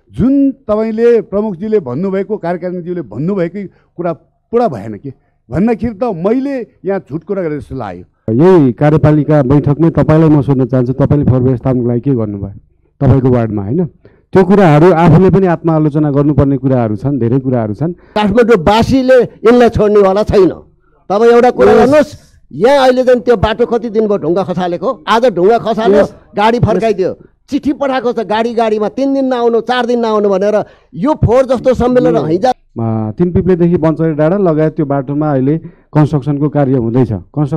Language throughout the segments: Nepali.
जुन तपाईँले प्रमुखजीले भन्नुभएको कार्यकारिणीज्यूले भन्नुभएकै कुरा पुरा भएन के भन्दाखेरि त मैले यहाँ झुट कुरा गरेर जस्तो लाग्यो। यही कार्यपालिका बैठकमै तपाईँलाई म सोध्न चाहन्छु, तपाईँले फोहोर व्यवस्थापनको लागि के गर्नुभयो तपाईँको वार्डमा, होइन? त्यो कुराहरू आफूले पनि आत्मआलोचना गर्नुपर्ने कुराहरू छन्, धेरै कुराहरू छन्। काठमाडौँवासीले यसलाई छोड्नेवाला छैन। तपाईँ एउटा कुरा गर्नुहोस्, यहाँ अहिले चाहिँ त्यो बाटो कति दिन भयो ढुङ्गा खसालेको, आज ढुङ्गा खसाल्यो, गाडी फर्काइदियो, चिठी पठाएको छ गाडीमा 3 दिन नआउनु 4 दिन नआउनु भनेर। यो फोहोर जस्तो सम्मेलन हैजा 3 पिप्लेदेखि बन्चरे डाँडा लगायत त्यो बाटोमा अहिले कन्स्ट्रक्सनको कार्य हुँदैछ।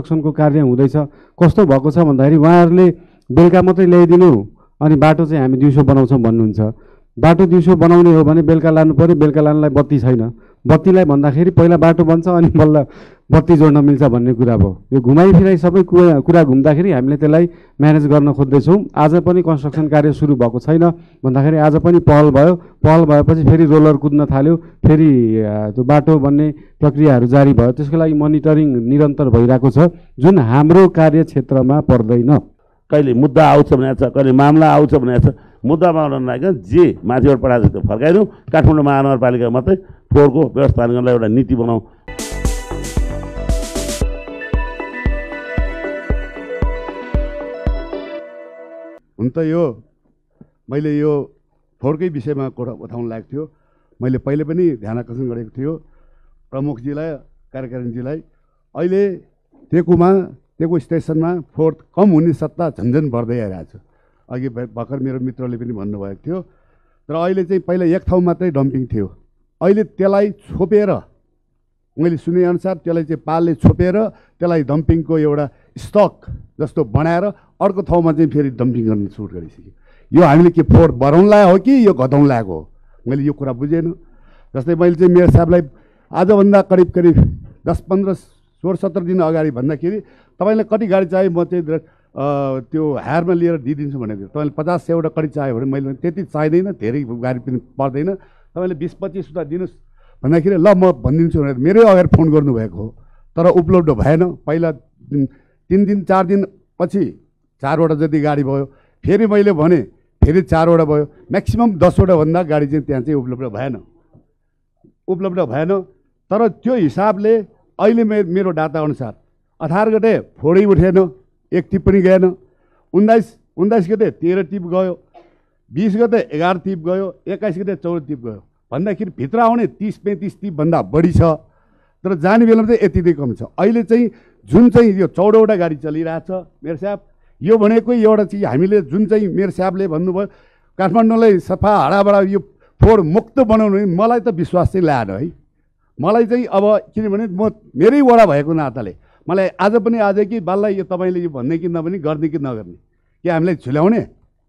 कस्तो भएको छ भन्दाखेरि उहाँहरूले बेलुका मात्रै ल्याइदिनु अनि बाटो चाहिँ हामी दिउँसो बनाउँछौँ भन्नुहुन्छ। बाटो दिउँसो बनाउने हो भने बेलुका लानु पऱ्यो, बेलुका लानुलाई बत्ती छैन। बत्तीलाई भन्दाखेरि पहिला बाटो बन्छ अनि बल्ल बत्ती जोड्न मिल्छ भन्ने कुरा भयो। यो घुमाइफिराइ सबै कुरा घुम्दाखेरि हामीले त्यसलाई म्यानेज गर्न खोज्दैछौँ। आज पनि कन्स्ट्रक्सन कार्य सुरु भएको छैन भन्दाखेरि आज पनि पहल भयो। पहल भएपछि फेरि रोलर कुद्न थाल्यो, फेरि त्यो बाटो बन्ने प्रक्रियाहरू जारी भयो। त्यसको लागि मोनिटरिङ निरन्तर भइरहेको छ, जुन हाम्रो कार्यक्षेत्रमा पर्दैन। कहिले मुद्दा आउँछ भनेको छ, कहिले मामला आउँछ भनेको छ। मुद्दा मामला नआइकन जे माथिबाट पठाएको त्यो फर्काइदिउँ। काठमाडौँ महानगरपालिका मात्रै फोहोरको व्यवस्थापन गर्नलाई एउटा नीति बनाऊ। हुन त यो मैले यो फोहोरकै विषयमा कुरा उठाउन लागेको थियो। मैले पहिले पनि ध्यान आकर्षण गरेको थियो प्रमुखजीलाई, कार्यकारिणीजीलाई। अहिले टेकु स्टेसनमा फोहोर कम हुने सट्टा झन्झन बढ्दै आइरहेको छ। अघि भर्खर मेरो मित्रले पनि भन्नुभएको थियो। तर अहिले चाहिँ पहिला एक ठाउँ मात्रै डम्पिङ थियो, अहिले त्यसलाई छोपेर, मैले सुनेअनुसार त्यसलाई चाहिँ पालले छोपेर त्यसलाई डम्पिङको एउटा स्टक जस्तो बनाएर अर्को ठाउँमा चाहिँ फेरि डम्पिङ गर्न सुरु गरिसक्यो। यो हामीले के फोहोर बढाउन लागेको हो कि यो घटाउन लागेको हो, मैले यो कुरा बुझेन। जस्तै मैले चाहिँ मेयर साहबलाई आजभन्दा करिब 10-15-16-17 दिन अगाडि भन्दाखेरि तपाईँलाई कति गाडी चाहियो म चाहिँ त्यो हायरमा लिएर दिइदिन्छु भनेको थियो। तपाईँले 50-100 कडी चाहियो भने मैले त्यति चाहिँदैन, धेरै गाडी पनि पर्दैन, तपाईँले 20-25 वटा दिनुहोस् भन्दाखेरि ल म भनिदिन्छु भनेर मेरै अगाडि फोन गर्नुभएको हो। तर उपलब्ध भएन। पहिला 3 दिन 4 दिन पछि 4 वटा जति गाडी भयो, फेरि मैले भने फेरि 4 वटा भयो, म्याक्सिमम् 10 वटा भन्दा गाडी चाहिँ त्यहाँ चाहिँ उपलब्ध भएन। तर त्यो हिसाबले अहिले मेरो डाटा अनुसार 18 गते फोरै उठेन, 1 टिप पनि गएन। 19 गते 13 टिप गयो, 20 गते 11 टिप गयो, 21 गते 14 टिप गयो भन्दाखेरि भित्र आउने 30-35 टिपभन्दा बढी छ। तर जाने बेलामा चाहिँ यति नै कम छ। अहिले चाहिँ जुन चाहिँ यो 14वटा गाडी चलिरहेछ मेयर साहब, यो भनेको एउटा चाहिँ हामीले जुन चाहिँ मेयर साहबले भन्नुभयो काठमाडौँलाई सफा हडाबडा यो फोहोर मुक्त बनाउनु, मलाई त विश्वास चाहिँ लागेन है। मलाई चाहिँ अब किनभने म मेरै वडा भएको नाताले मलाई आज कि बाललाई यो तपाईँले यो भन्ने कि नभने, गर्ने कि नगर्ने, कि हामीलाई झुल्याउने,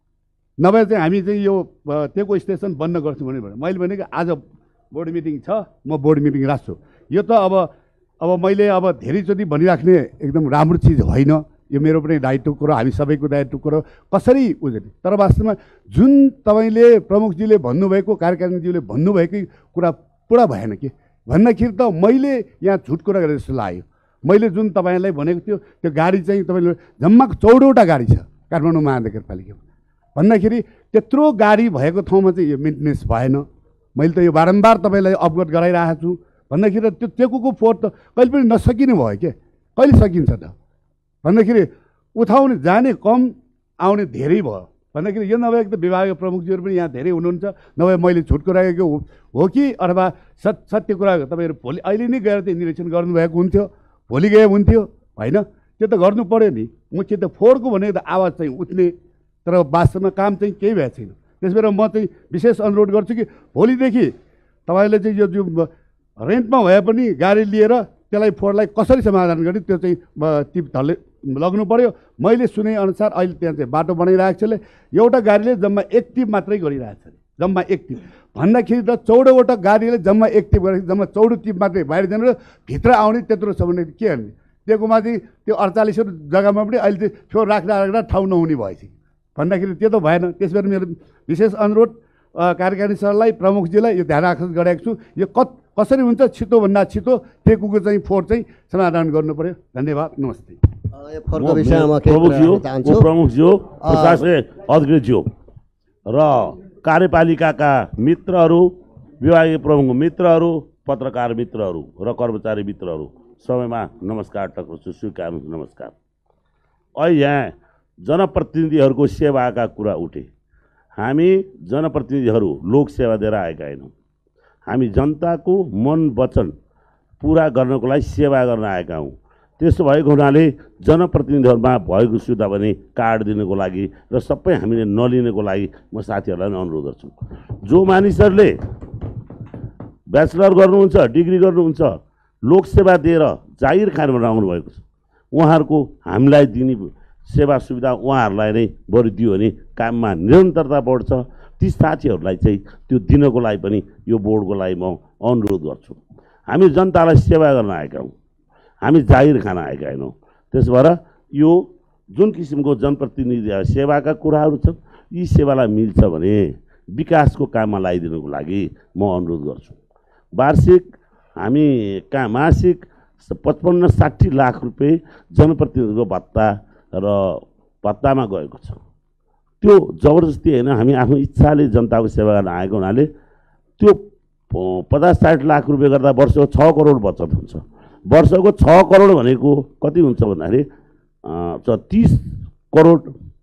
नभए चाहिँ हामी चाहिँ यो टेकु स्टेसन बन्द गर्छौँ भने मैले भनेको आज बोर्ड मिटिङ छ, म बोर्ड मिटिङ राख्छु। यो त अब मैले धेरैचोटि भनिराख्ने एकदम राम्रो चिज होइन। यो मेरो पनि दायित्वको कुरो, हामी सबैको दायित्वको कुरो कसरी बुझ्ने। तर वास्तवमा जुन तपाईँले प्रमुखजीले भन्नुभएको, कार्यकारिणीज्यूले भन्नुभएकै कुरा पुरा भएन के भन्दाखेरि त मैले यहाँ झुट कुरा गरेर जस्तो लाग्यो। मैले जुन तपाईँलाई भनेको थियो त्यो गाडी चाहिँ तपाईँले जम्मा 14वटा गाडी छ काठमाडौँ महानगरपालिकामा भन्दाखेरि त्यत्रो गाडी भएको ठाउँमा चाहिँ यो मेन्टेनेन्स भएन। मैले त यो बारम्बार तपाईँलाई अवगत गराइरहेको छु भन्दाखेरि त्यो टेकुको फोहोर त कहिले पनि नसकिने भयो के, कहिले सकिन्छ त भन्दाखेरि उठाउने जाने कम आउने धेरै भयो भन्दाखेरि यो नभए त विभागीय प्रमुखजीहरू पनि यहाँ धेरै हुनुहुन्छ, नभए मैले झुट कुराको हो कि अथवा सत्य कुरा तपाईँहरू भोलि अहिले नै गएर चाहिँ निरीक्षण गर्नुभएको हुन्थ्यो, भोलि गए हुन्थ्यो होइन। त्यो त गर्नु पऱ्यो नि। मुख्य त फोहोरको भनेको त आवाज चाहिँ उठ्ने, तर वास्तवमा काम चाहिँ केही भएको छैन। त्यस भएर म चाहिँ विशेष अनुरोध गर्छु कि भोलिदेखि तपाईँले चाहिँ यो रेन्टमा भए पनि गाडी लिएर त्यसलाई फोहोरलाई कसरी समाधान गर्ने त्यो चाहिँ टिप धरले लग्नु पऱ्यो। मैले सुनेअनुसार अहिले त्यहाँ चाहिँ बाटो बनाइरहेको छ, एउटा गाडीले जम्मा 1 टिप मात्रै गरिरहेको छ, जम्मा 1 टिप भन्दाखेरि त 14वटा गाडीले जम्मा 1 टिप गरेर जम्मा 14 टिप मात्रै बाहिर जानु र भित्र आउने त्यत्रो छ भने के गर्ने। टेकुमा चाहिँ त्यो 48 जग्गामा पनि अहिले चाहिँ फोहोर राख्दा ठाउँ नहुने भएछ भन्दाखेरि त्यो त भएन। त्यसबाट मेरो विशेष अनुरोध कार्यकारिणी सरलाई, प्रमुखजीलाई यो ध्यान आकर्षण गरेको छु, यो कसरी हुन्छ छिटोभन्दा छिटो टेकुको चाहिँ फोहोर चाहिँ समाधान गर्नु पर्यो। धन्यवाद, नमस्ते। प्रमुखज्यू, प्रशासकीय अधिकृतज्यू र कार्यपालिकाका मित्रहरू, विभागीय प्रमुख मित्रहरू, पत्रकार मित्रहरू र कर्मचारी मित्रहरू सबैमा नमस्कार टक्र्याउँछु, स्वीकार्नु नमस्कार। अहिले यहाँ जनप्रतिनिधिहरूको सेवाका कुरा उठे। हामी जनप्रतिनिधिहरू लोकसेवा दिएर आएका होइनौँ। हामी जनताको मन वचन पुरा गर्नको लागि सेवा गर्न आएका हौँ। त्यसो भएको हुनाले जनप्रतिनिधिहरूमा भएको सुविधा भने कार्ड दिनको लागि र सबै हामीले नलिनको लागि म साथीहरूलाई अनुरोध गर्छु। जो मानिसहरूले ब्याचलर गर्नुहुन्छ, डिग्री गर्नुहुन्छ, लोकसेवा दिएर जागिर खानमा आउनु भएको छ, उहाँहरूको हामीलाई दिने सेवा सुविधा उहाँहरूलाई नै बरु दियो भने काममा निरन्तरता बढ्छ। ती साथीहरूलाई चाहिँ त्यो दिनको लागि पनि यो बोर्डको लागि म अनुरोध गर्छु। हामी जनतालाई सेवा गर्न आएका हौँ, हामी जागिर खान आएका होइनौँ। त्यसो भएर यो जुन किसिमको जनप्रतिनिधि सेवाका कुराहरू छन्, यी सेवालाई मिल्छ भने विकासको काममा लगाइदिनुको लागि म अनुरोध गर्छु। वार्षिक हामी कहाँ मासिक 55-60 लाख रुपियाँ जनप्रतिनिधिको भत्ता र भत्तामा गएको छ। त्यो जबरजस्ती होइन, हामी आफ्नो इच्छाले जनताको सेवा गर्न आएको हुनाले त्यो 50-60 लाख रुपियाँ गर्दा वर्षको 6 करोड बचत हुन्छ। वर्षको 6 करोड भनेको कति हुन्छ भन्दाखेरि 30 करोड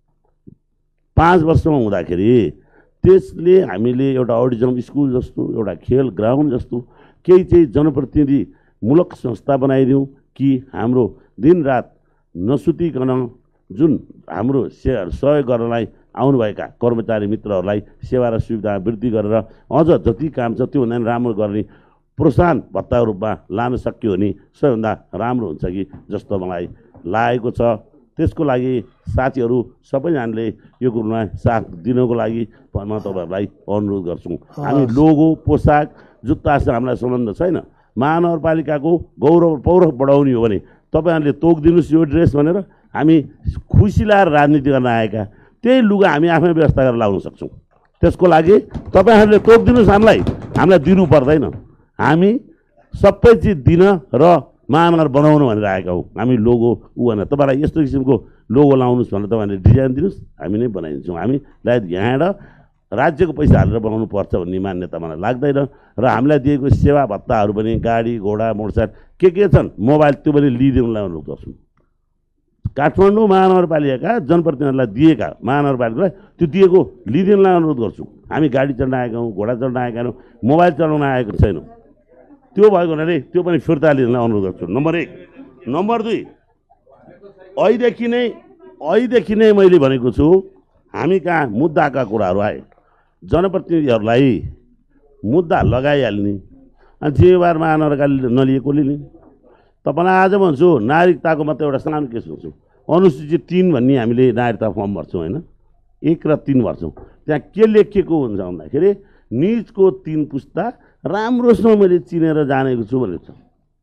5 वर्षमा हुँदाखेरि त्यसले हामीले एउटा अडिजम स्कुल जस्तो, एउटा खेल ग्राउन्ड जस्तो केही चाहिँ जनप्रतिनिधिमूलक संस्था बनाइदिउँ कि हाम्रो दिनरात नसुतिकन जुन हाम्रो सहयोग गर्नलाई आउनुभएका कर्मचारी मित्रहरूलाई सेवा र सुविधा वृद्धि गरेर अझ जति काम छ त्योभन्दा राम्रो गर्ने प्रोत्साहन भत्ताको रूपमा लान सक्यो भने सबैभन्दा राम्रो हुन्छ कि जस्तो मलाई लागेको छ। त्यसको लागि साथीहरू सबैजनाले यो कुरोमा साथ दिनको लागि म तपाईँहरूलाई अनुरोध गर्छु। हामी लोगो, पोसाक, जुत्तासँग हामीलाई सम्बन्ध छैन। महानगरपालिकाको गौरव पौरख बढाउने हो भने तपाईँहरूले तोकिदिनुहोस् यो ड्रेस भनेर, हामी खुसी लाएर राजनीति गर्न आएका त्यही लुगा हामी आफै व्यवस्था गरेर लाउन सक्छौँ। त्यसको लागि तपाईँहरूले तोकिदिनुहोस्, हामीलाई दिनु पर्दैन। हामी सबै चिज दिन र महानगर बनाउनु भनेर आएका हौँ। हामी लोगो भनेर तपाईँलाई यस्तो किसिमको लोगो लाउनुहोस् भनेर तपाईँहरूले डिजाइन दिनुहोस्, हामी नै बनाइदिन्छौँ। हामीलाई यहाँबाट राज्यको पैसा हालेर बनाउनु पर्छ भन्ने मान्यता मलाई लाग्दैन। र हामीलाई दिएको सेवा भत्ताहरू पनि गाडी घोडा मोटरसाइकल के छन्, मोबाइल, त्यो पनि लिइदिनुलाई अनुरोध गर्छौँ। काठमाडौँ महानगरपालिकाका जनप्रतिनिधिहरूलाई दिएका महानगरपालिकालाई त्यो दिएको लिइदिनुलाई अनुरोध गर्छु। हामी गाडी चढ्न आएका हौँ, घोडा चढ्न आएका हौँ, मोबाइल चलाउन आएको छैनौँ। त्यो भएको हुनाले त्यो पनि फिर्ता लिनलाई अनुरोध गर्छु। नम्बर 1। नम्बर 2, अहिलेदेखि नै मैले भनेको छु, हामी कहाँ मुद्दाका कुराहरू आए, जनप्रतिनिधिहरूलाई मुद्दा लगाइहाल्ने, अनि जिम्मेवार महानगरपालिका नलिएकोले नि। तपाईँलाई आज भन्छु, नागरिकताको मात्रै एउटा सानो केस भन्छु। अनुसूचित 3 भन्ने हामीले नागरिकता फर्म भर्छौँ होइन, 1 र 3 भर्छौँ। त्यहाँ के लेखिएको हुन्छ भन्दाखेरि निजको 3 पुस्ता राम्रोसँग मैले चिनेर जानेको छु भनेको छ।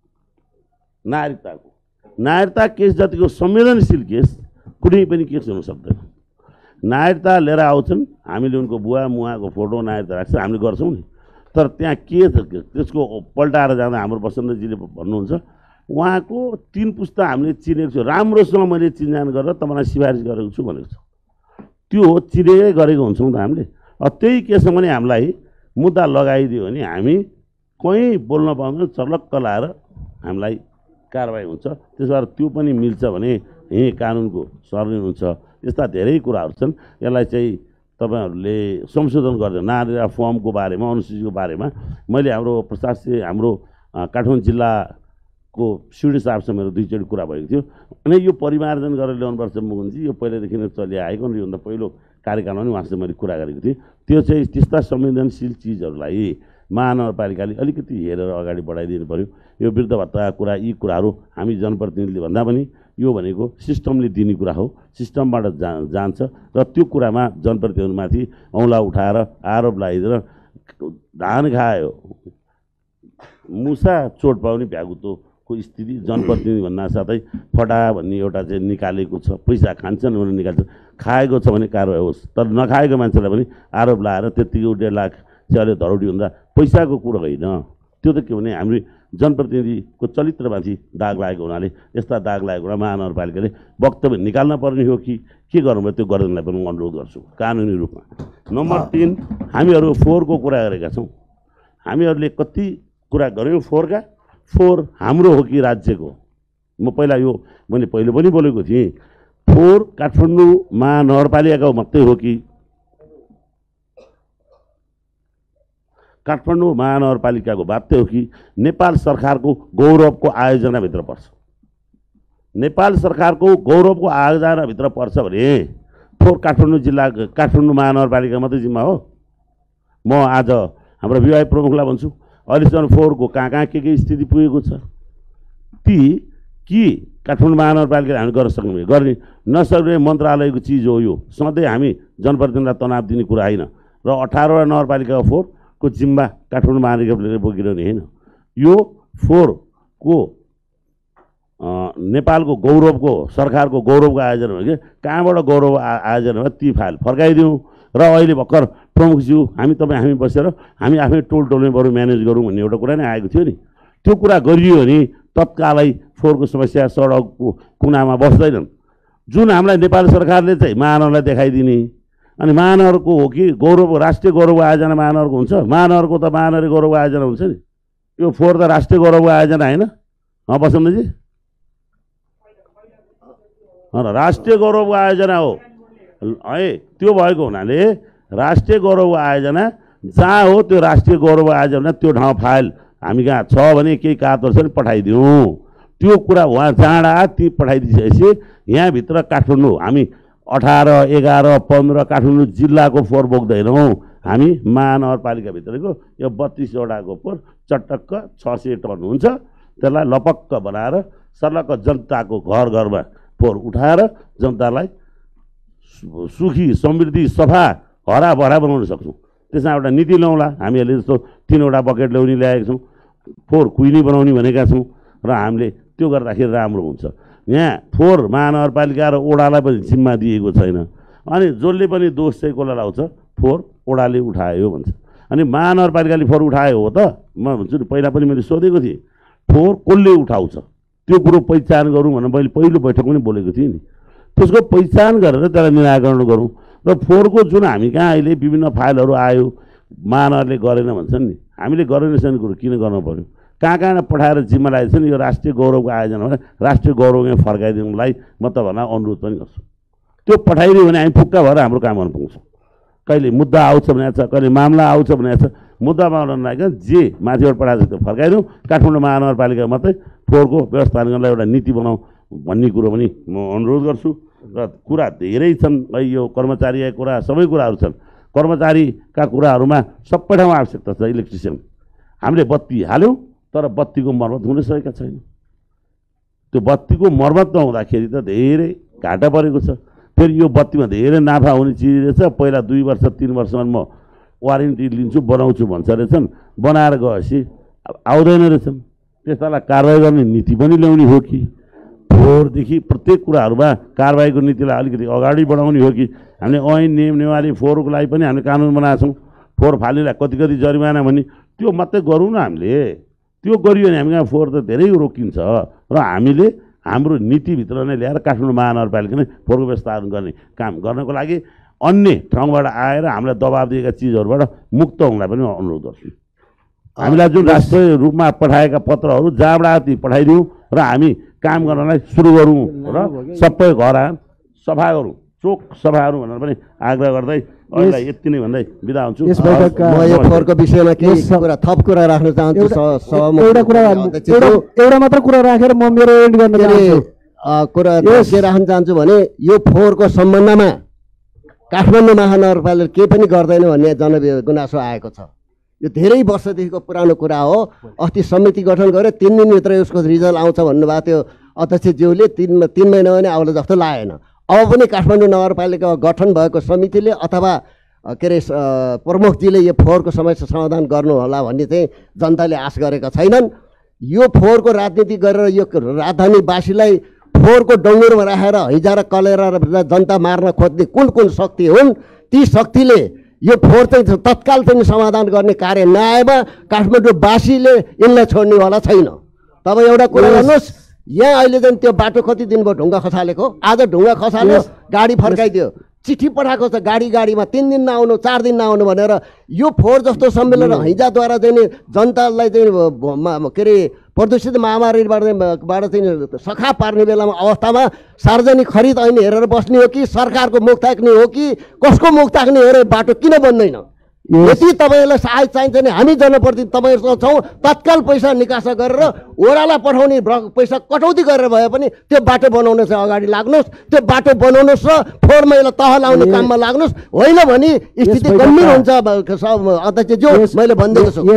नागरिकता केस जतिको संवेदनशील केस कुनै पनि केस हुन सक्दैन। नागरिकता लिएर आउँछन्, हामीले उनको बुवा मुवाको फोटो नागरिकता राख्छ, हामीले गर्छौँ नि। तर त्यहाँ के त्यसको पल्टाएर जाँदा हाम्रो बसन्तजीले भन्नुहुन्छ, उहाँको 3 पुस्ता हामीले चिनेको छु, राम्रोसँग मैले चिनजान गरेर तपाईँलाई सिफारिस गरेको छु भनेको छ। त्यो हो चिनेरै गरेको हुन्छौँ त हामीले। त्यही केसमा पनि हामीलाई मुद्दा लगाइदियो भने हामी कहीँ बोल्न पाउँदैन, चर्लक्क लाएर हामीलाई कारबाही हुन्छ। त्यसो भएर त्यो पनि मिल्छ भने यहीँ कानुनको सर्ने हुन्छ। यस्ता धेरै कुराहरू छन्, यसलाई चाहिँ तपाईँहरूले संशोधन गर्दै नागरिकता फर्मको बारेमा, अनुसूचीको बारेमा मैले हाम्रो प्रशासकीय हाम्रो काठमाडौँ जिल्लाको सिडी साहबसँग मेरो 2 चोटि कुरा भएको थियो। अनि यो परिमार्जन गरेर ल्याउनुपर्छ मुकुन्दजी, यो पहिल्यैदेखि नै चलिआएको र योभन्दा पहिलो कार्यकालमा पनि उहाँसँग मैले कुरा गरेको थिएँ। त्यो चाहिँ त्यस्ता संवेदनशील चिजहरूलाई महानगरपालिकाले अलिकति हेरेर अगाडि बढाइदिनु पऱ्यो। यो वृद्ध भत्ताका कुरा, यी कुराहरू हामी जनप्रतिनिधिले भन्दा पनि यो भनेको सिस्टमले दिने कुरा हो, सिस्टमबाट जान्छ र त्यो कुरामा जनप्रतिनिधिमाथि औँला उठाएर आरोप लगाइदिएर धान खायो मुसा चोट पाउने भ्यागुतोको स्थिति जनप्रतिनिधि भन्दा साथै फटा भन्ने एउटा चाहिँ निकालेको छ। पैसा खान्छन् भनेर निकाल्छ, खाएको छ भने कारवाही होस्, तर नखाएको मान्छेलाई पनि आरोप लगाएर त्यत्तिकै 1.5 लाख चाहिँ अहिले धरौटी हुँदा पैसाको कुरो होइन। त्यो त के भने जनप्रतिनिधिको चरित्रमाथि दाग लागेको हुनाले यस्ता दाग लागेको हुँदा महानगरपालिकाले वक्तव्य निकाल्न पर्ने हो कि के गर्नुभयो त्यो गर्दैनलाई पनि म अनुरोध गर्छु कानुनी रूपमा। नम्बर 3 हामीहरू 4 को कुरा गरेका छौँ। हामीहरूले कति कुरा गऱ्यौँ 4 का 4 हाम्रो हो कि राज्यको? म पहिला यो मैले पहिले पनि बोलेको थिएँ 4 काठमाडौँ महानगरपालिकाको मात्रै हो कि काठमाडौँ महानगरपालिकाको मात्रै हो कि नेपाल सरकारको गौरवको आयोजनाभित्र पर्छ? नेपाल सरकारको गौरवको आयोजनाभित्र पर्छ भने 4 काठमाडौँ जिल्ला काठमाडौँ महानगरपालिका मात्रै जिम्मा हो? म आज हाम्रो विभाग प्रमुखलाई भन्छु अहिलेसम्म 4 को कहाँ कहाँ के स्थिति पुगेको छ ती कि काठमाडौँ महानगरपालिकाले हामी गर्न सक्ने गर्ने नसक्ने मन्त्रालयको चिज हो। यो सधैँ हामी जनप्रतिनिधिलाई तनाव दिने कुरा होइन र 18वटा नगरपालिका 4 को जिम्मा काठमाडौँ महानगरपालिकाले बोकिरहने होइन। यो 4 को नेपालको गौरवको सरकारको गौरवको आयोजना हो कि कहाँबाट गौरव आयोजना हो ती फाइल फर्काइदिउँ र अहिले भर्खर प्रमुखज्यू हामी बसेर हामी आफै टोलमै बरु म्यानेज गरौँ भन्ने एउटा कुरा नै आएको थियो नि। त्यो कुरा गरियो भने तत्कालै 4 को समस्या सडकको कुनामा बस्दैनन्। जुन हामीलाई नेपाल सरकारले चाहिँ महानगरलाई देखाइदिने अनि महानगरको हो कि गौरव राष्ट्रिय गौरव आयोजना महानगरको हुन्छ? महानगरको त महानगरी गौरव आयोजना हुन्छ नि। यो 4 त राष्ट्रिय गौरव आयोजना होइन बसन्तजी? राष्ट्रिय गौरव आयोजना हो है। त्यो भएको हुनाले राष्ट्रिय गौरव आयोजना जहाँ हो त्यो राष्ट्रिय गौरव आयोजना त्यो ठाउँ फाइल हामी कहाँ छ भने केही कागजहरू छ भने पठाइदिउँ। त्यो कुरा उहाँ जाँडा ती पठाइदिइसकेपछि यहाँभित्र काठमाडौँ हामी 18, 11, 15 काठमाडौँ जिल्लाको 4 बोक्दैनौँ। हामी महानगरपालिकाभित्रको यो 32वटाको 4 चटक्क 600 टन हुन्छ। त्यसलाई लपक्क बनाएर सर्लक्क जनताको घर घरमा 4 उठाएर जनतालाई सुखी समृद्धि सफा हराभरा बनाउन सक्छौँ। त्यसमा एउटा नीति ल्याउँला। हामीहरूले जस्तो 3वटा बकेट ल्याउने ल्याएका छौँ 4 कुइनी बनाउने भनेका छौँ र हामीले त्यो गर्दाखेरि राम्रो हुन्छ। यहाँ 4 महानगरपालिका र ओडालाई पनि जिम्मा दिएको छैन अनि जसले पनि दोष चाहिँ कसलाई लाउँछ 4 ओडाले उठायो भन्छ। अनि महानगरपालिकाले 4 उठायो हो त म भन्छु नि पहिला पनि मैले सोधेको थिएँ 4 कसले उठाउँछ त्यो कुरो पहिचान गरौँ भनेर मैले पहिलो बैठक पनि बोलेको थिएँ नि। त्यसको पहिचान गरेर त्यसलाई निराकरण गरौँ र 4 को जुन हामी कहाँ अहिले विभिन्न फाइलहरू आयो महानगरले गरेन भन्छन् नि। हामीले गरेन छैन कुरो किन गर्नु पर्यो? कहाँ कहाँ पठाएर जिम्मा लागेको छ नि। यो राष्ट्रिय गौरवको आयोजना भने राष्ट्रिय गौरव यहाँ फर्काइदिनुलाई म तपाईँहरूलाई अनुरोध पनि गर्छु। त्यो पठाइदियो भने हामी फुक्का भएर हाम्रो काम गर्न पाउँछौँ। कहिले मुद्दा आउँछ भनेको छ कहिले मामला आउँछ भनेको छ मुद्दा मामला नआइकन जे माथिबाट पठाएको छ त्यो फर्काइदिउँ। काठमाडौँ महानगरपालिका मात्रै 4 को व्यवस्थापन गर्नलाई एउटा नीति बनाऊ भन्ने कुरो पनि म अनुरोध गर्छु। र कुरा धेरै छन् यो कर्मचारीका कुरा सबै कुराहरू छन्। कर्मचारीका कुराहरूमा सबै ठाउँमा आवश्यकता छ। इलेक्ट्रिसियन हामीले बत्ती हाल्यौँ तर बत्तीको मर्मत हुन सकेका छैन। त्यो बत्तीको मर्मत नहुँदाखेरि त धेरै घाटा परेको छ। फेरि यो बत्तीमा धेरै नाफा हुने चिज रहेछ। पहिला 2 वर्ष 3 वर्षमा म वारेन्टी लिन्छु बनाउँछु भन्छ रहेछन्। बनाएर गएपछि आउँदैन रहेछन्। त्यसलाई कारवाही गर्ने नीति पनि ल्याउने हो कि 4 देखि प्रत्येक कुराहरूमा कारवाहीको नीतिलाई अलिकति अगाडि बढाउने हो कि हामीले ऐन नियम नेवारी 4 को लागि पनि हामीले कानुन बनाएको छौँ। 4 फाल्नेलाई कति कति जरिमाना भन्ने त्यो मात्रै गरौँ न। हामीले त्यो गरियो भने हामी कहाँ 4 त धेरै रोकिन्छ र हामीले हाम्रो नीतिभित्र नै ल्याएर काठमाडौँ महानगरपालिका नै 4 को व्यवस्थापन गर्ने काम गर्नको लागि अन्य ठाउँबाट आएर हामीलाई दबाब दिएका चिजहरूबाट मुक्त हुनलाई पनि अनुरोध गर्छु। हामीलाई जुन राष्ट्रिय रूपमा पठाएका पत्रहरू जहाँबाट ती पठाइदिउँ र हामी काम गर्नलाई सुरु गरौँ र सबै घर सफा गरौँ चोक सफा गरौँ भनेर पनि आग्रह गर्दै अहिले यति नै भन्दै बिदा हुन्छु। म यो 4 को विषयमा केही कुरा थप कुरा राख्न चाहन्छु। एउटा मात्र कुरा राखेर म मेरो एन्ड गर्न चाहन्छु। कुरा के राख्न चाहन्छु भने यो 4 को सम्बन्धमा काठमाडौँ महानगरपालिकाले केही पनि गर्दैन भन्ने जनगुनासो आएको छ। यो धेरै वर्षदेखिको पुरानो कुरा हो। अस्ति समिति गठन गरेर 3 दिनभित्र उसको रिजल्ट आउँछ भन्नुभएको थियो अध्यक्षज्यूले। 3 महिना भने आउला जस्तो लागेन। अब पनि काठमाडौँ नगरपालिका गठन भएको समितिले अथवा के अरे प्रमुखजीले यो 4 को समस्या समाधान गर्नु होला भन्ने चाहिँ जनताले आश गरेका छैनन्। यो 4 को राजनीति गरेर यो राजधानीवासीलाई 4 को डङ्गुरमा राखेर हिजो र कलेर जनता मार्न खोज्ने कुन कुन शक्ति हुन् ती शक्तिले यो फोहोर चाहिँ तत्काल चाहिँ समाधान गर्ने कार्य नआएमा काठमाडौँवासीले यसलाई छोड्नेवाला छैन। तपाईँ एउटा कुरा गर्नुहोस्, यहाँ अहिले चाहिँ त्यो बाटो कति दिन भयो ढुङ्गा खसालेको, आज ढुङ्गा खसाल्यो गाडी फर्काइदियो, चिठी पठाएको छ गाडीमा 3 दिन नआउनु 4 दिन नआउनु भनेर। यो फोहोर जस्तो सम्मेलन हैजाद्वारा चाहिँ जनतालाई चाहिँ के अरे प्रदूषित महामारीबाट चाहिँ सखा पार्ने बेलामा अवस्थामा सार्वजनिक खरिद ऐन हेरेर बस्ने हो कि सरकारको मुख ताक्ने हो कि कसको मुख ताक्ने हो र बाटो किन बन्दैन? यदि तपाईँहरूलाई सहायता चाहिन्छ भने हामी जनप्रतिनिधि तपाईँहरूसँग छौँ। तत्काल पैसा निकासा गरेर ओडालाई पठाउने पैसा कटौती गरेर भए पनि त्यो बाटो बनाउन चाहिँ अगाडि लाग्नुहोस्, त्यो बाटो बनाउनुहोस् र फोहोर मैला तह लाउने काममा लाग्नुहोस्। होइन भने स्थिति गम्भीर हुन्छ। अध्यक्षज्यू, मैले भनिदिएको छु।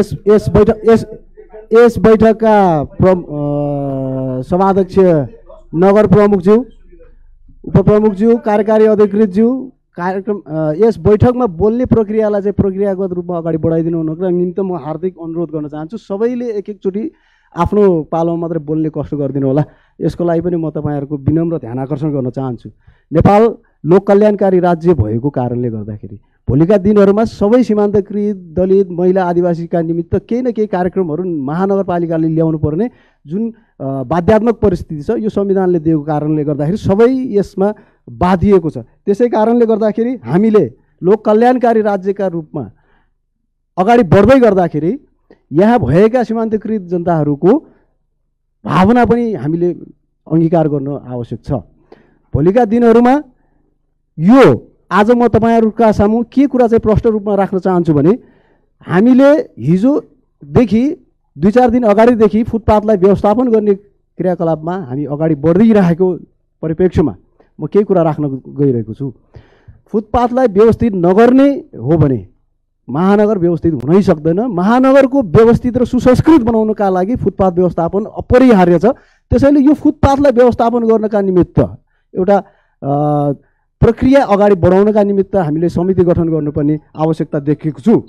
यस बैठकका सभाध्यक्ष नगर प्रमुखज्यू, उपप्रमुखज्यू, कार्यकारी अधिकृतज्यू, कार्यक्रम यस बैठकमा बोल्ने प्रक्रियालाई चाहिँ प्रक्रियागत रूपमा अगाडि बढाइदिनु हुनुको निम्ति म हार्दिक अनुरोध गर्न चाहन्छु। सबैले एकचोटि आफ्नो पालोमा मात्रै बोल्ने कष्ट गरिदिनु होला। यसको लागि पनि म तपाईँहरूको विनम्र ध्यान आकर्षण गर्न चाहन्छु। नेपाल लोक कल्याणकारी राज्य भएको कारणले गर्दाखेरि भोलिका दिनहरूमा सबै सीमान्तकृत दलित महिला आदिवासीका निमित्त केही न केही कार्यक्रमहरू महानगरपालिकाले ल्याउनु पर्ने जुन बाध्यात्मक परिस्थिति छ यो संविधानले दिएको कारणले गर्दाखेरि सबै यसमा बाधिएको छ। त्यसै कारणले गर्दाखेरि हामीले लोक कल्याणकारी राज्यका रूपमा अगाडि बढ्दै गर्दाखेरि यहाँ भएका सीमान्तकृत जनताहरूको भावना पनि हामीले अङ्गीकार गर्न आवश्यक छ। भोलिका दिनहरूमा यो आज म तपाईँहरूका सामु के कुरा चाहिँ प्रष्ट रूपमा राख्न चाहन्छु भने हामीले हिजोदेखि 2-4 दिन अगाडिदेखि फुटपाथलाई व्यवस्थापन गर्ने क्रियाकलापमा हामी अगाडि बढिरहेको परिप्रेक्ष्यमा म केही कुरा राख्न गइरहेको छु। फुटपाथलाई व्यवस्थित नगर्ने हो भने महानगर व्यवस्थित हुनै सक्दैन। महानगरको व्यवस्थित र सुसंस्कृत बनाउनका लागि फुटपाथ व्यवस्थापन अपरिहार्य छ। त्यसैले यो फुटपाथलाई व्यवस्थापन गर्नका निमित्त एउटा प्रक्रिया अगाडि बढाउनका निमित्त हामीले समिति गठन गर्नुपर्ने आवश्यकता देखेको छु।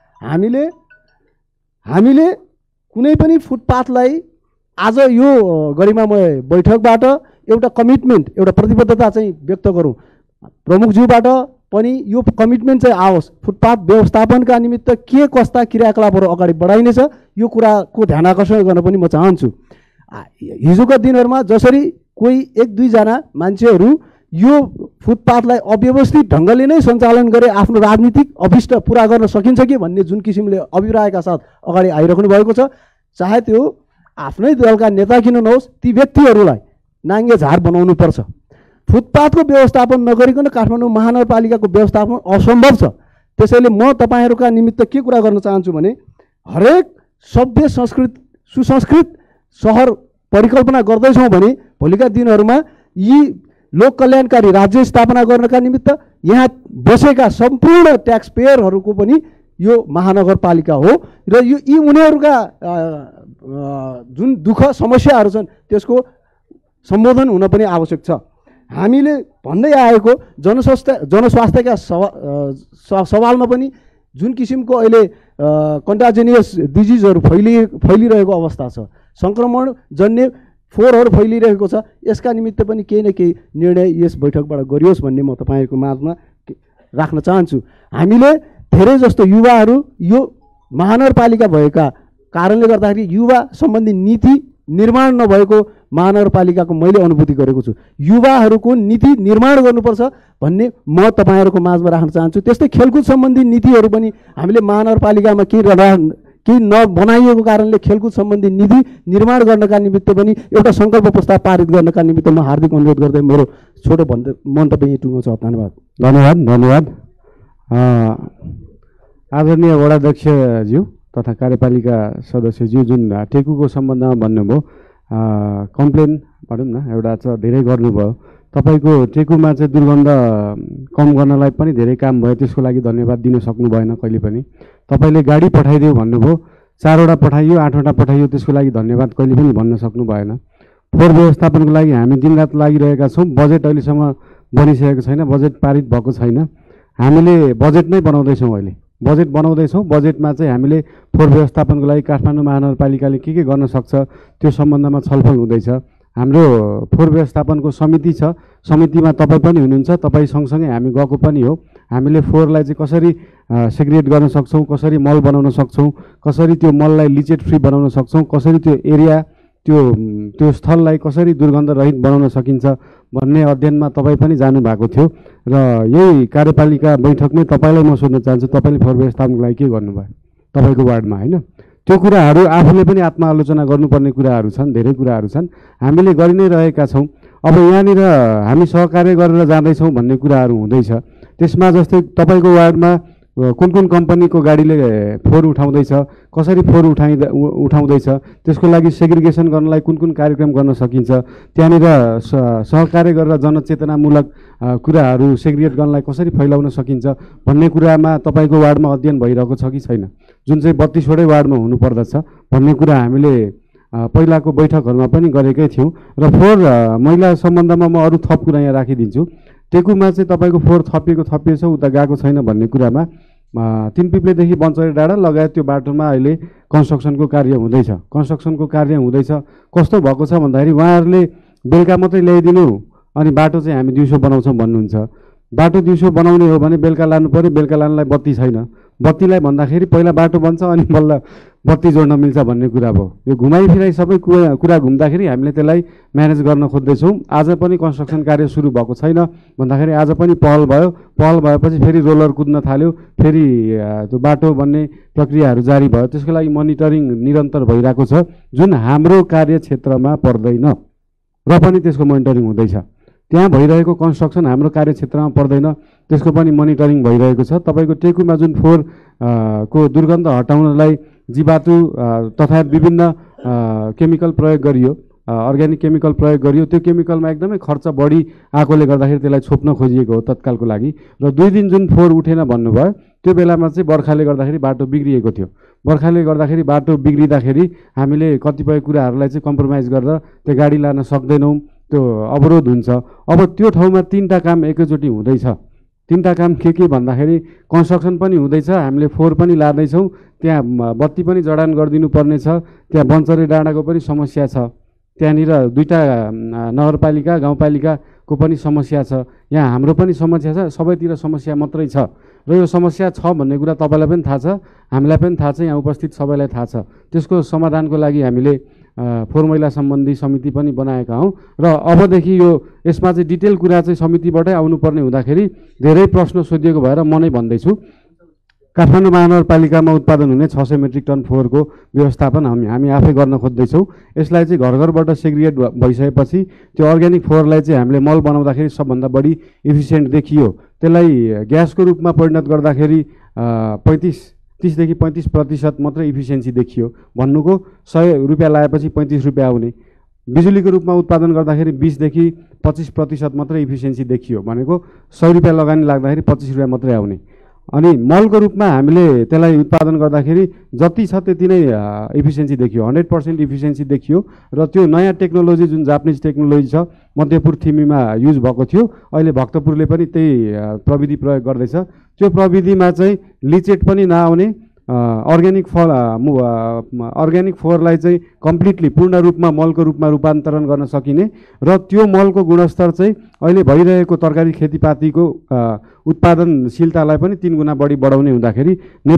हामीले कुनै पनि फुटपाथलाई आज यो गरिमामय बैठकबाट एउटा कमिटमेन्ट, एउटा प्रतिबद्धता चाहिँ व्यक्त गरौँ। प्रमुखज्यूबाट पनि यो कमिटमेन्ट चाहिँ आओस्। फुटपाथ व्यवस्थापनका निमित्त के कस्ता क्रियाकलापहरू अगाडि बढाइनेछ यो कुराको ध्यान आकर्षण गर्न पनि म चाहन्छु। हिजोका दिनहरूमा जसरी कोही 1-2 जना मान्छेहरू यो फुटपाथलाई अव्यवस्थित ढङ्गले नै सञ्चालन गरे आफ्नो राजनीतिक अभिष्ट पुरा गर्न सकिन्छ कि भन्ने जुन किसिमले अभिप्रायका साथ अगाडि आइराख्नु भएको छ, चाहे त्यो आफ्नै दलका नेता किन नहोस्, ती व्यक्तिहरूलाई नाङ्गे झार बनाउनु पर्छ। फुटपाथको व्यवस्थापन नगरिकन काठमाडौँ महानगरपालिकाको व्यवस्थापन असम्भव छ। त्यसैले म तपाईँहरूका निमित्त के कुरा गर्न चाहन्छु भने हरेक सभ्य सुसंस्कृत सहर परिकल्पना गर्दैछौँ भने भोलिका दिनहरूमा यी लोक कल्याणकारी राज्य स्थापना गर्नका निमित्त यहाँ बसेका सम्पूर्ण ट्याक्स पेयरहरूको पनि यो महानगरपालिका हो र यो यी उनीहरूका जुन दुःख समस्याहरू छन् त्यसको सम्बोधन हुन पनि आवश्यक छ। हामीले भन्दै आएको जनस्वास्थ्यका सवालमा पनि जुन किसिमको अहिले कन्टाजिनियस डिजिजहरू फैलिरहेको अवस्था छ, सङ्क्रमणजन्य फोहोरहरू फैलिरहेको छ, यसका निमित्त पनि केही न केही निर्णय यस बैठकबाट गरियोस् भन्ने म तपाईँहरूको माझमा राख्न चाहन्छु। हामीले धेरै जस्तो युवाहरू यो महानगरपालिका भएका कारणले गर्दाखेरि युवा सम्बन्धी नीति निर्माण नभएको महानगरपालिकाको मैले अनुभूति गरेको छु। युवाहरूको नीति निर्माण गर्नुपर्छ भन्ने म तपाईँहरूको माझमा राख्न चाहन्छु। त्यस्तै खेलकुद सम्बन्धी नीतिहरू पनि हामीले महानगरपालिकामा केही नबनाइएको कारणले खेलकुद सम्बन्धी नीति निर्माण गर्नका निमित्त पनि एउटा सङ्कल्प प्रस्ताव पारित गर्नका निमित्त म हार्दिक अनुरोध गर्दै मेरो छोटो मन्तव्य यहीँ टुङ्गो छ। धन्यवाद। आदरणीय वडाध्यक्षज्यू तथा कार्यपालिका सदस्यज्यू जुन टेकुको सम्बन्धमा भन्नुभयो, कम्प्लेन भनौँ न एउटा छ धेरै गर्नुभयो। तपाईँको टेकुमा चाहिँ दुर्गन्ध कम गर्नलाई पनि धेरै काम भयो, त्यसको लागि धन्यवाद दिन सक्नु भएन कहिले पनि। तपाईँले गाडी पठाइदियो भन्नुभयो, 4वटा पठाइयो, 8वटा पठाइयो, त्यसको लागि धन्यवाद कहिले पनि भन्न सक्नु भएन। फोहोर व्यवस्थापनको लागि हामी दिनरात लागिरहेका छौँ। बजेट अहिलेसम्म बनिसकेको छैन, बजेट पारित भएको छैन। हामीले बजेट नै बनाउँदैछौँ, अहिले बजेट बनाउँदैछौँ। बजेटमा चाहिँ हामीले फोहोर व्यवस्थापनको लागि काठमाडौँ महानगरपालिकाले के गर्न सक्छ त्यो सम्बन्धमा छलफल हुँदैछ। हाम्रो फोहोर व्यवस्थापनको समिति छ, समितिमा तपाईँ पनि हुनुहुन्छ, तपाईँ सँगसँगै हामी गएको पनि हो। हामीले फोहोरलाई चाहिँ कसरी सेग्रिगेट गर्न सक्छौँ, कसरी मल बनाउन सक्छौँ, कसरी त्यो मललाई लिचेट फ्री बनाउन सक्छौँ, कसरी त्यो एरिया त्यो स्थललाई कसरी दुर्गन्ध रहित बनाउन सकिन्छ भन्ने अध्ययनमा तपाईँ पनि जानुभएको थियो। र यही कार्यपालिका बैठकमै तपाईँलाई म सोध्न चाहन्छु, तपाईँले फोहोर व्यवस्थापनको लागि के गर्नुभयो तपाईँको वार्डमा, होइन? त्यो कुराहरू आफूले पनि आत्मआलोचना गर्नुपर्ने कुराहरू छन्, धेरै कुराहरू छन्, हामीले गरि नै रहेका छौँ। अब यहाँनिर हामी सहकार्य गरेर जाँदैछौँ भन्ने कुराहरू हुँदैछ। त्यसमा जस्तै तपाईँको वार्डमा कुन कुन कम्पनीको गाडीले फोहोर उठाउँदैछ, कसरी फोहोर उठाउँदैछ, त्यसको लागि सेग्रिगेसन गर्नलाई कुन कुन कार्यक्रम गर्न सकिन्छ, त्यहाँनिर सहकार्य गरेर जनचेतनामूलक कुराहरू सेग्रिगेट गर्नलाई कसरी फैलाउन सकिन्छ भन्ने कुरामा तपाईँको वार्डमा अध्ययन भइरहेको छ कि छैन, जुन चाहिँ 32वटै वार्डमा हुनुपर्दछ भन्ने कुरा हामीले पहिलाको बैठकहरूमा पनि गरेकै थियौँ। र फोहोर मैला सम्बन्धमा म अरू थप कुरा यहाँ राखिदिन्छु। टेकुमा चाहिँ तपाईँको फोहोर थपिएछ, उता गएको छैन भन्ने कुरामा 3 पिप्लेदेखि बन्चरे डाँडा लगायत त्यो बाटोमा अहिले कन्स्ट्रक्सनको कार्य हुँदैछ। कस्तो भएको छ भन्दाखेरि उहाँहरूले बेलुका मात्रै ल्याइदिनु अनि बाटो चाहिँ हामी दिउँसो बनाउँछौँ भन्नुहुन्छ। बाटो दिउँसो बनाउने हो भने बेलुका लानु पऱ्यो, बेलुका लानुलाई बत्ती छैन। बत्तीलाई भन्दाखेरि पहिला बाटो बन्छ अनि बल्ल बत्ती जोड्न मिल्छ भन्ने कुरा भयो। यो घुमाइफिराइ सबै कुरा घुम्दाखेरि हामीले त्यसलाई म्यानेज गर्न खोज्दैछौँ। आज पनि कन्स्ट्रक्सन कार्य सुरु भएको छैन भन्दाखेरि आज पनि पहल भएपछि फेरि रोलर कुद्न थाल्यो, फेरि त्यो बाटो बन्ने प्रक्रियाहरू जारी भयो। त्यसको लागि मोनिटरिङ निरन्तर भइरहेको छ, जुन हाम्रो कार्यक्षेत्रमा पर्दैन र पनि त्यसको मोनिटरिङ हुँदैछ। त्यहाँ भइरहेको कन्स्ट्रक्सन हाम्रो कार्यक्षेत्रमा पर्दैन, त्यसको पनि मोनिटरिङ भइरहेको छ। तपाईँको टेकुमा जुन फोहोर को दुर्गन्ध हटाउनलाई जीवाणु तथा विभिन्न केमिकल प्रयोग गरियो, अर्ग्यानिक केमिकल प्रयोग गरियो। त्यो केमिकलमा एकदमै खर्च बढी आएकोले गर्दाखेरि त्यसलाई छोप्न खोजिएको हो तत्कालको लागि। र 2 दिन जुन फोहोर उठेन भन्नुभयो, त्यो बेलामा चाहिँ बर्खाले गर्दाखेरि बाटो बिग्रिएको थियो। बर्खाले गर्दाखेरि बाटो बिग्रिँदाखेरि हामीले कतिपय कुराहरूलाई चाहिँ कम्प्रोमाइज गरेर त्यो गाडी लान सक्दैनौँ, त्यो अवरोध हुन्छ। अब त्यो ठाउँमा 3टा काम एकैचोटि हुँदैछ। 3टा काम के भन्दाखेरि कन्स्ट्रक्सन पनि हुँदैछ, हामीले फोहोर पनि लाँदैछौँ, त्यहाँ बत्ती पनि जडान गरिदिनु पर्ने छ, त्यहाँ बन्चरे डाँडाको पनि समस्या छ, त्यहाँनिर 2टा नगरपालिका गाउँपालिकाको पनि समस्या छ, यहाँ हाम्रो पनि समस्या छ, सबैतिर समस्या मात्रै छ। र यो समस्या छ भन्ने कुरा तपाईँलाई पनि थाहा छ, हामीलाई पनि थाहा छ, यहाँ उपस्थित सबैलाई थाहा छ। त्यसको समाधानको लागि हामीले फोहोर मैला सम्बन्धी समिति पनि बनाएका हौँ। र अबदेखि यसमा चाहिँ डिटेल कुरा चाहिँ समितिबाटै आउनुपर्ने हुँदाखेरि धेरै प्रश्न सोधिएको भएर म नै भन्दैछु। काठमाडौँ महानगरपालिकामा उत्पादन हुने 600 मेट्रिक टन फोहोरको व्यवस्थापन हामी आफै गर्न खोज्दैछौँ। यसलाई चाहिँ घर घरबाट सेग्रिगेट भइसकेपछि त्यो अर्ग्यानिक फोहोरलाई चाहिँ हामीले मल बनाउँदाखेरि सबभन्दा बढी इफिसियन्ट देखियो। त्यसलाई ग्यासको रूपमा परिणत गर्दाखेरि 30 देखि 35% मात्रै इफिसियन्सी देखियो। भन्नुको 100 रुपियाँ लगाएपछि 35 रुपियाँ आउने। बिजुलीको रूपमा उत्पादन गर्दाखेरि 20 देखि 25% मात्रै इफिसियन्सी देखियो, भनेको 100 रुपियाँ लगानी लाग्दाखेरि 25 रुपियाँ मात्रै आउने। अनि मलको रूपमा हामीले त्यसलाई उत्पादन गर्दाखेरि जति छ त्यति नै इफिसियन्सी देखियो, 100% इफिसियन्सी देखियो। र त्यो नयाँ टेक्नोलोजी जुन जापानिज टेक्नोलोजी छ, मध्यपुर थिमीमा युज भएको थियो, अहिले भक्तपुरले पनि त्यही प्रविधि प्रयोग गर्दैछ। त्यो प्रविधिमा चाहिँ लिचेट पनि नआउने, अर्ग्यानिक फोहोरलाई चाहिँ कम्प्लिटली पूर्ण रूपमा मलको रूपमा रूपान्तरण गर्न सकिने र त्यो मलको गुणस्तर चाहिँ अहिले भइरहेको तरकारी खेतीपातीको उत्पादनशीलतालाई पनि 3 गुणा बढी बढाउने हुँदाखेरि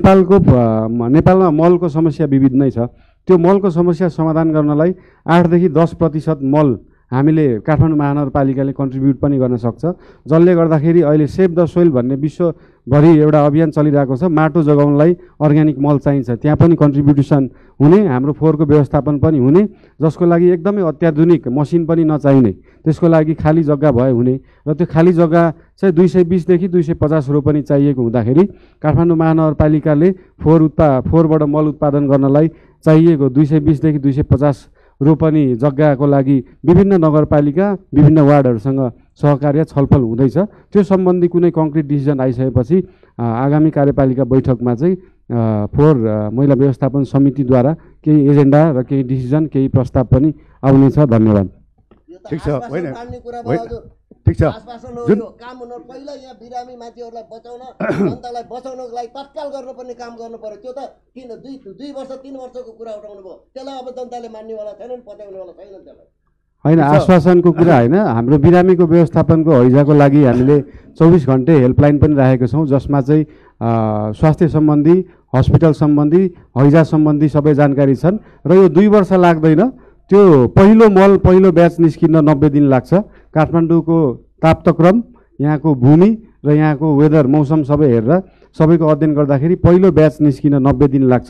नेपालमा मलको समस्या विविध नै छ। त्यो मलको समस्या समाधान गर्नलाई 8 देखि 10% मल हामीले काठमाडौँ महानगरपालिकाले कन्ट्रिब्युट पनि गर्न सक्छ, जसले गर्दाखेरि अहिले सेभ द सोइल भन्ने विश्वभरि एउटा अभियान चलिरहेको छ। माटो जोगाउनलाई अर्ग्यानिक मल चाहिन्छ, त्यहाँ पनि कन्ट्रिब्युसन हुने, हाम्रो फोहोरको व्यवस्थापन पनि हुने, जसको लागि एकदमै अत्याधुनिक मसिन पनि नचाहिने, त्यसको लागि खाली जग्गा भए हुने। र त्यो खाली जग्गा चाहिँ 220 देखि 250 रोपनी चाहिएको हुँदाखेरि काठमाडौँ महानगरपालिकाले फोहोरबाट मल उत्पादन गर्नलाई चाहिएको 220 देखि 250 रोपनी जग्गाको लागि विभिन्न नगरपालिका विभिन्न वार्डहरूसँग सहकार्य छलफल हुँदैछ। त्यो सम्बन्धी कुनै कङ्क्रिट डिसिजन आइसकेपछि आगामी कार्यपालिका बैठकमा चाहिँ फोहोर मैला व्यवस्थापन समितिद्वारा केही एजेन्डा र केही डिसिजन केही प्रस्ताव पनि आउनेछ। धन्यवाद। ठिक छ, होइन ठिक छ। जुन काम हुनु पहिला यहाँ बिरामी मान्छेहरूलाई बचाउन, जनतालाई बचाउनको लागि तत्काल गर्नुपर्ने काम गर्नु पर्यो। त्यो त 2 वर्ष 3 वर्षको कुरा उठाउनु भयो, त्यसलाई अब जनताले मान्नेवाला छैनन्, पत्याउनेवाला छैनन् त्यसलाई। होइन आश्वासनको कुरा होइन, हाम्रो बिरामीको व्यवस्थापनको हैजाको लागि हामीले 24 घन्टे हेल्पलाइन पनि राखेको छौँ, जसमा चाहिँ स्वास्थ्य सम्बन्धी, हस्पिटल सम्बन्धी, हैजा सम्बन्धी सबै जानकारी छन्। र यो 2 वर्ष लाग्दैन, त्यो पहिलो ब्याच निस्किन 90 दिन लाग्छ। काठमाडौँको तापक्रम, यहाँको भूमि र यहाँको वेदर, मौसम सबै हेरेर सबैको अध्ययन गर्दाखेरि पहिलो ब्याच निस्किन 90 दिन लाग्छ,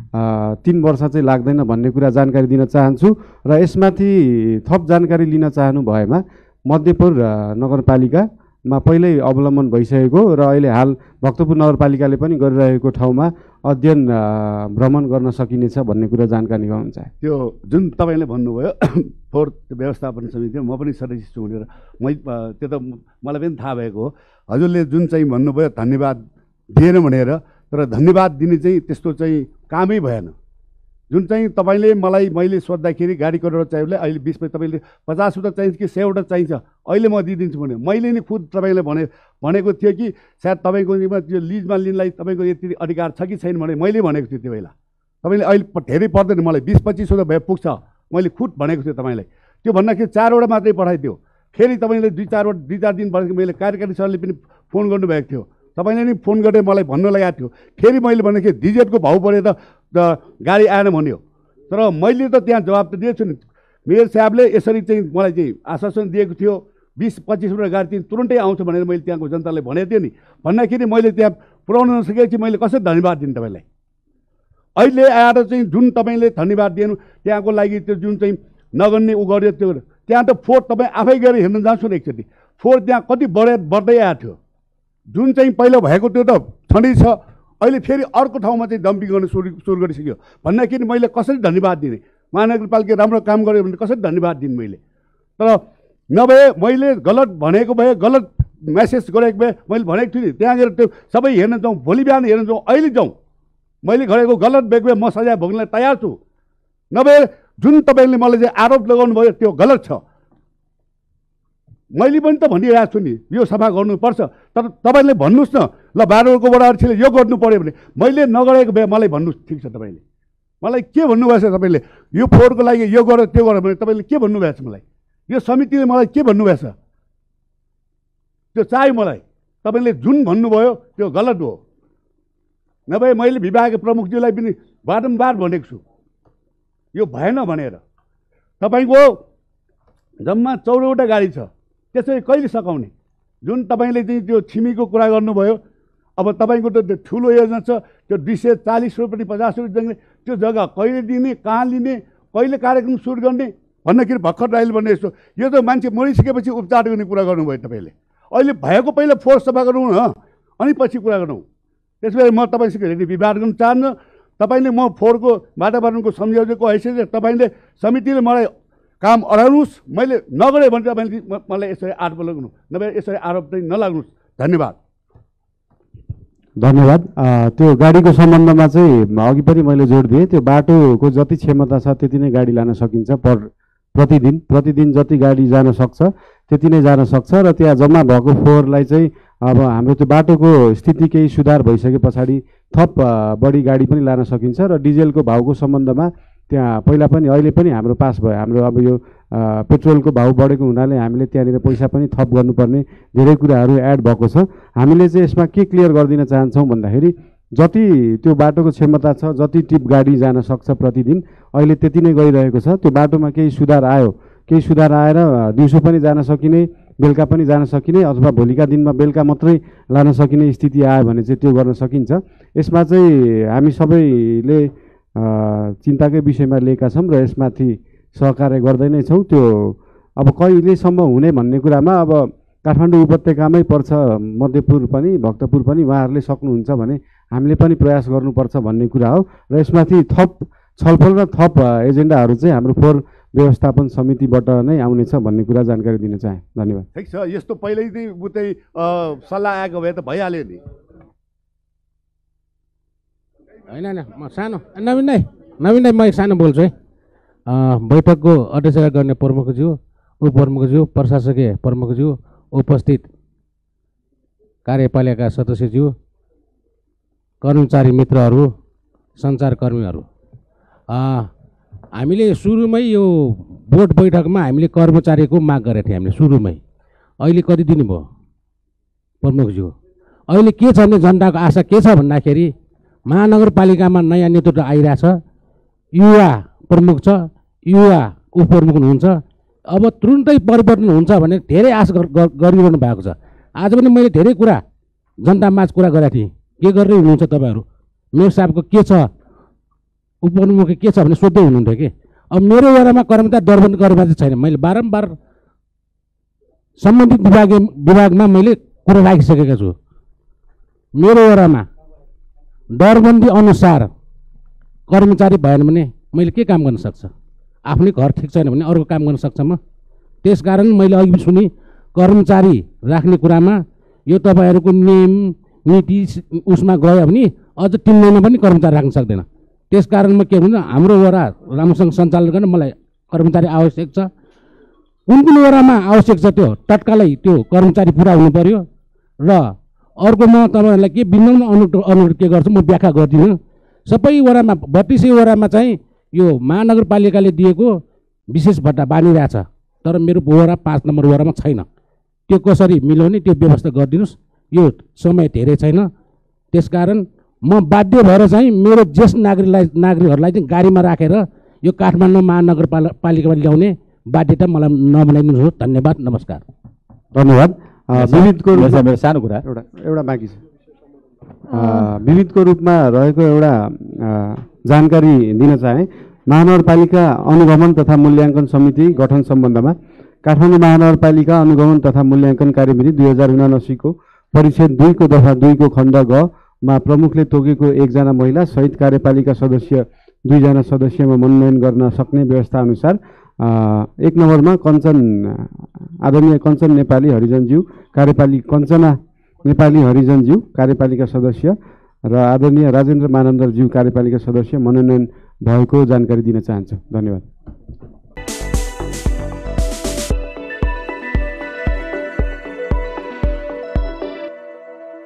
3 वर्ष चाहिँ लाग्दैन भन्ने कुरा जानकारी दिन चाहन्छु। र यसमाथि थप जानकारी लिन चाहनु भएमा मध्यपुर नगरपालिकामा पहिल्यै अवलम्बन भइसकेको र अहिले हाल भक्तपुर नगरपालिकाले पनि गरिरहेको ठाउँमा अध्ययन भ्रमण गर्न सकिनेछ भन्ने कुरा जानकारी गराउन चाहे। त्यो जुन तपाईँले भन्नुभयो फोहोर व्यवस्थापन समिति, म पनि सदस्य छु भनेर, त्यो त मलाई पनि थाहा भएको हो। हजुरले जुन चाहिँ भन्नुभयो धन्यवाद दिएन भनेर, तर धन्यवाद दिने चाहिँ त्यस्तो चाहिँ कामै भएन। जुन चाहिँ तपाईँले मैले सोद्धाखेरि गाडी करोड चाहियो भने अहिले 20 तपाईँले 50वटा चाहिन्छ कि 100वटा चाहिन्छ, अहिले म दिइदिन्छु भने मैले नि खुद तपाईँले भनेको थियो कि सायद तपाईँको त्यो लिजमा लिनलाई तपाईँको यति अधिकार छ कि छैन भने मैले भनेको थिएँ त्यो बेला। तपाईँले अहिले धेरै पर्दैन, मलाई 20-25वटा भए पुग्छ, मैले खुद भनेको थिएँ तपाईँलाई। त्यो भन्दाखेरि 4वटा मात्रै पठाइदियो। फेरि तपाईँले 2-4 दिन भनेको मैले कार्यकारी सरले पनि फोन गर्नुभएको थियो, तपाईँले नि फोन गरेर मलाई भन्नु लगाएको थियो। फेरि मैले भनेको थिएँ डिजेलको भाउ बढेर गाडी आएन भन्यो, तर मैले त त्यहाँ जवाब त दिएछु नि। मेयर साहबले यसरी चाहिँ मलाई चाहिँ आश्वासन दिएको थियो 20-25वटा गाडी चाहिँ तुरुन्तै आउँछ भनेर मैले त्यहाँको जनतालाई भनेको थिएँ नि। भन्दाखेरि मैले त्यहाँ पुर्याउन नसकेपछि मैले कसरी धन्यवाद दिनु तपाईँलाई? अहिले आएर चाहिँ जुन तपाईँले धन्यवाद दिनु त्यहाँको लागि, त्यो जुन चाहिँ नगर्ने उ गर्यो, त्यो त्यहाँ त फोहोर तपाईँ आफै गएर हेर्न जान्छु न एकचोटि। फोहोर त्यहाँ कति बढ्दै आएको थियो। जुन चाहिँ पहिला भएको त्यो त छँदै छ, अहिले फेरि अर्को ठाउँमा चाहिँ डम्पिङ गर्न सुरु गरिसक्यो। भन्दाखेरि मैले कसरी धन्यवाद दिने? महानगरपालिका राम्रो काम गर्यो भने कसरी धन्यवाद दिने मैले? तर नभए मैले गलत भनेको भए, गलत मेसेज गरेको भए मैले भनेको थिएँ नि, त्यहाँ गएर त्यो सबै हेर्न जाउँ, भोलि बिहान हेर्न जाउँ, अहिले जाउँ। मैले गरेको गलत बेग भए म सजाय भोग्नलाई तयार छु। नभए जुन तपाईँले मलाई चाहिँ आरोप लगाउनु भयो त्यो गलत छ। मैले पनि त भनिरहेको छु नि, यो सफा गर्नुपर्छ। तर तपाईँले भन्नुहोस् न, ल बाह्रको बडाहरूले यो गर्नु पऱ्यो भने मैले नगरेको भए मलाई भन्नुहोस्, ठिक छ। तपाईँले मलाई के भन्नुभएछ? तपाईँले यो फोहोरको लागि यो गर त्यो गर भने तपाईँले के भन्नुभएछ मलाई? यो समितिले मलाई के भन्नुभएछ? त्यो चाहियो मलाई। तपाईँले जुन भन्नुभयो त्यो गलत हो। नभए मैले विभागीय प्रमुखज्यूलाई पनि बारम्बार भनेको छु यो भएन भनेर। तपाईँको जम्मा 14वटा गाडी छ, त्यसरी कहिले सकाउने? जुन तपाईँले चाहिँ त्यो छिमीको कुरा गर्नुभयो, अब तपाईँको त ठुलो योजना छ, त्यो 240 रुपियाँ 50 रुपियाँ दिने त्यो जग्गा कहिले दिने, कहाँ लिने, कहिले कार्यक्रम सुरु गर्ने भन्दाखेरि भर्खर राइल भन्ने यस्तो यो त मान्छे मरिसकेपछि उपचार गर्ने कुरा गर्नुभयो तपाईँले। अहिले भएको पहिला फोहोर सफा गरौँ न, अनि पछि कुरा गरौँ। त्यसपछि म तपाईँसँग हेर्ने विवाद गर्न चाहन्न। तपाईँले म फोहोरको वातावरणको संयोजकको हैसियतले तपाईँले समितिले मलाई काम अराउनुहोस्, मैले नगरेँ भने तपाईँले मलाई यसरी आरोप लगाउनु, नभए यसरी आरोप चाहिँ नलाग्नुहोस्। धन्यवाद। धन्यवाद। त्यो गाडीको सम्बन्धमा चाहिँ अघि पनि मैले जोड दिएँ, त्यो बाटोको जति क्षमता छ त्यति नै गाडी लान सकिन्छ। प्रतिदिन जति गाडी जान सक्छ त्यति नै जान सक्छ। र त्यहाँ जम्मा भएको फोहोरलाई चाहिँ अब हाम्रो त्यो बाटोको स्थिति केही सुधार भइसके पछाडि थप बढी गाडी पनि लान सकिन्छ। र डिजेलको भाउको सम्बन्धमा त्यहाँ पहिला पनि अहिले पनि हाम्रो पास भयो। हाम्रो अब यो पेट्रोलको भाउ बढेको हुनाले हामीले त्यहाँनिर पैसा पनि थप गर्नुपर्ने धेरै कुराहरू एड भएको छ। हामीले चाहिँ यसमा के क्लियर गरिदिन चाहन्छौँ भन्दाखेरि जति त्यो बाटोको क्षमता छ, जति टिप गाडी जान सक्छ प्रतिदिन, अहिले त्यति नै गइरहेको छ। त्यो बाटोमा केही सुधार आएर दिउँसो पनि जान सकिने, बेलुका पनि जान सकिने, अथवा भोलिका दिनमा बेलुका मात्रै लान सकिने स्थिति आयो भने चाहिँ त्यो गर्न सकिन्छ। यसमा चाहिँ हामी सबैले चिन्ताकै विषयमा लिएका छौँ र यसमाथि सहकार्य गर्दै नै छौँ। त्यो अब कहिलेसम्म हुने भन्ने कुरामा अब काठमाडौँ उपत्यकामै पर्छ, मध्यपुर पनि भक्तपुर पनि, उहाँहरूले सक्नुहुन्छ भने हामीले पनि प्रयास गर्नुपर्छ भन्ने कुरा हो। र यसमाथि थप छलफल र थप एजेन्डाहरू चाहिँ हाम्रो फोहोर व्यवस्थापन समितिबाट नै आउनेछ भन्ने कुरा जानकारी दिन चाहे। धन्यवाद। ठिक छ, यस्तो पहिल्यै उतै सल्लाह आएको भए त भइहाल्यो नि। होइन म सानो नवीन दाइ म एक सानो बोल्छु है। बैठकको अध्यक्षता गर्ने प्रमुखज्यू, उपप्रमुखज्यू, प्रशासकीय प्रमुखज्यू, उपस्थित कार्यपालिका सदस्यज्यू, कर्मचारी मित्रहरू, सञ्चारकर्मीहरू, हामीले सुरुमै यो बोर्ड बैठकमा हामीले कर्मचारीको माग गरेको थियौँ हामीले सुरुमै। अहिले कति दिनुभयो प्रमुखज्यू? अहिले के छ भने जनताको आशा के छ भन्दाखेरि महानगरपालिकामा नयाँ नेतृत्व आइरहेछ, युवा प्रमुख छ, युवा उपप्रमुख हुनुहुन्छ। अब तुरुन्तै परिवर्तन हुन्छ भने धेरै आशा गरिरहनु भएको छ। आज पनि मैले धेरै कुरा जनतामाझ कुरा गरेको थिएँ, के गरेर हुनुहुन्छ तपाईँहरू, मेयर साहबको के छ, उपप्रमुख के छ भने सोध्दै हुनुहुन्थ्यो कि। अब मेरो वडामा कर्मचारी दरबन्द कर्मचारी छैन। मैले बारम्बार सम्बन्धित विभागमा मैले कुरा राखिसकेको छु। मेरो वडामा दरबन्दी अनुसार कर्मचारी भएन भने मैले के काम गर्न सक्छ? आफ्नै घर ठिक छैन भने अरूको काम गर्न सक्छ म? त्यसकारण मैले अघि सुनि कर्मचारी राख्ने कुरामा यो तपाईँहरूको नियम नीति उसमा गयो भने अझ 3 महिना पनि कर्मचारी राख्न सक्दैन। त्यसकारण म के भन्छ, हाम्रो वडा राम्रोसँग सञ्चालन गर्न मलाई कर्मचारी आवश्यक छ। कुन कुन वडामा आवश्यक छ त्यो तत्कालै त्यो कर्मचारी पुरा हुनु पर्यो। र अर्को म तपाईँहरूलाई के विनम्र अनुरोध के गर्छु, म व्याख्या गर्दिनँ। सबै वडामा 32 वडामा चाहिँ यो महानगरपालिकाले दिएको विशेष भत्ता बाँधिरहेछ, तर मेरो वडा 5 नम्बर वडामा छैन। त्यो कसरी मिलाउने त्यो व्यवस्था गरिदिनुहोस्। यो समय धेरै छैन, त्यसकारण म बाध्य भएर चाहिँ मेरो ज्येष्ठ नागरिकहरूलाई चाहिँ गाडीमा राखेर यो काठमाडौँ महानगरपालिकामा ल्याउने बाध्यता मलाई नबनाइदिनुहोस्। धन्यवाद, नमस्कार। धन्यवाद। विविधको रूपमा मेरो सानो कुरा एउटा बाँकी छ। विविधको रूपमा रहेको एउटा जानकारी दिन चाहे। महानगरपालिका अनुगमन तथा मूल्याङ्कन समिति गठन सम्बन्धमा काठमाडौँ महानगरपालिका अनुगमन तथा मूल्याङ्कन कार्यविधि 2079 को परिच्छेद 2 को दफा 2 को खण्ड ग मा प्रमुखले तोकेको 1 जना महिला सहित कार्यपालिका सदस्य 2 जना सदस्यमा मनोनयन गर्न सक्ने व्यवस्था अनुसार 1 नम्बरमा आदरणीय कञ्चन नेपाली हरिजनज्यू कञ्चना नेपाली हरिजनज्यू कार्यपालिका सदस्य र आदरणीय राजेन्द्र मानन्दरज्यू कार्यपालिका सदस्य मनोनयन भएको जानकारी दिन चाहन्छु। धन्यवाद।